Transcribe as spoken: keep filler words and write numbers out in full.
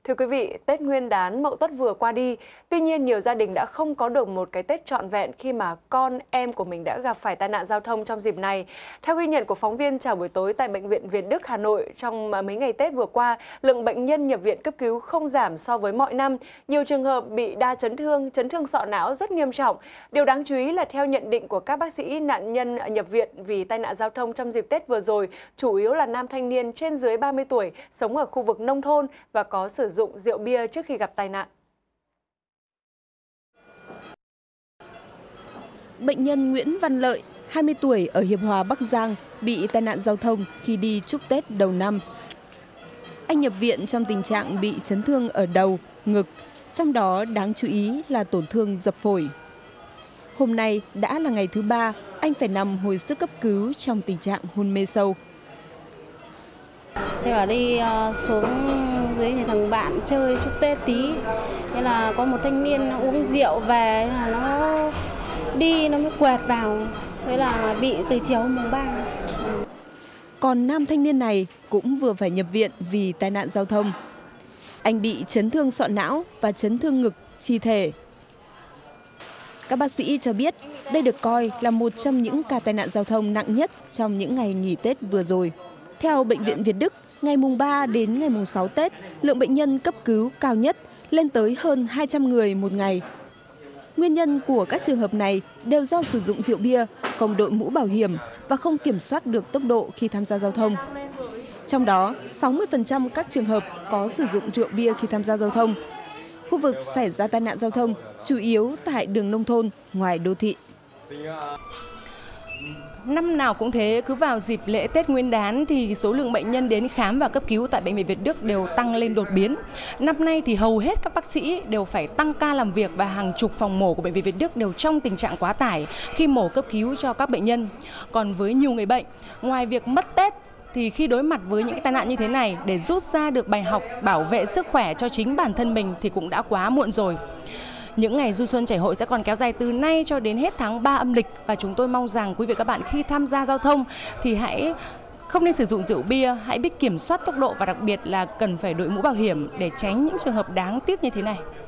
Thưa quý vị, Tết Nguyên đán Mậu Tuất vừa qua đi, tuy nhiên nhiều gia đình đã không có được một cái Tết trọn vẹn khi mà con em của mình đã gặp phải tai nạn giao thông trong dịp này. Theo ghi nhận của phóng viên Chào buổi tối tại Bệnh viện Việt Đức, Hà Nội, trong mấy ngày Tết vừa qua, lượng bệnh nhân nhập viện cấp cứu không giảm so với mọi năm. Nhiều trường hợp bị đa chấn thương, chấn thương sọ não rất nghiêm trọng. Điều đáng chú ý là theo nhận định của các bác sĩ, nạn nhân nhập viện vì tai nạn giao thông trong dịp Tết vừa rồi chủ yếu là nam thanh niên trên dưới ba mươi tuổi, sống ở khu vực nông thôn và có sử dụng rượu bia trước khi gặp tai nạn. Bệnh nhân Nguyễn Văn Lợi, hai mươi tuổi ở Hiệp Hòa, Bắc Giang, bị tai nạn giao thông khi đi chúc Tết đầu năm. Anh nhập viện trong tình trạng bị chấn thương ở đầu, ngực, trong đó đáng chú ý là tổn thương dập phổi. Hôm nay đã là ngày thứ ba, anh phải nằm hồi sức cấp cứu trong tình trạng hôn mê sâu. Thế bảo đi uh, xuống dưới nhà thằng bạn chơi chúc Tết tí. Thế là có một thanh niên uống rượu về, là nó đi nó mới quẹt vào. Thế là bị từ chiều mùng ba. Còn nam thanh niên này cũng vừa phải nhập viện vì tai nạn giao thông. Anh bị chấn thương sọ não và chấn thương ngực, chi thể. Các bác sĩ cho biết đây được coi là một trong những ca tai nạn giao thông nặng nhất trong những ngày nghỉ Tết vừa rồi. Theo Bệnh viện Việt Đức, ngày mùng ba đến ngày mùng sáu Tết, lượng bệnh nhân cấp cứu cao nhất lên tới hơn hai trăm người một ngày. Nguyên nhân của các trường hợp này đều do sử dụng rượu bia, không đội mũ bảo hiểm và không kiểm soát được tốc độ khi tham gia giao thông. Trong đó, sáu mươi phần trăm các trường hợp có sử dụng rượu bia khi tham gia giao thông. Khu vực xảy ra tai nạn giao thông chủ yếu tại đường nông thôn, ngoài đô thị. Năm nào cũng thế, cứ vào dịp lễ Tết Nguyên đán thì số lượng bệnh nhân đến khám và cấp cứu tại Bệnh viện Việt Đức đều tăng lên đột biến. Năm nay thì hầu hết các bác sĩ đều phải tăng ca làm việc và hàng chục phòng mổ của Bệnh viện Việt Đức đều trong tình trạng quá tải khi mổ cấp cứu cho các bệnh nhân. Còn với nhiều người bệnh, ngoài việc mất Tết thì khi đối mặt với những tai nạn như thế này, để rút ra được bài học bảo vệ sức khỏe cho chính bản thân mình thì cũng đã quá muộn rồi. Những ngày du xuân chảy hội sẽ còn kéo dài từ nay cho đến hết tháng ba âm lịch, và chúng tôi mong rằng quý vị các bạn khi tham gia giao thông thì hãy không nên sử dụng rượu bia, hãy biết kiểm soát tốc độ và đặc biệt là cần phải đội mũ bảo hiểm để tránh những trường hợp đáng tiếc như thế này.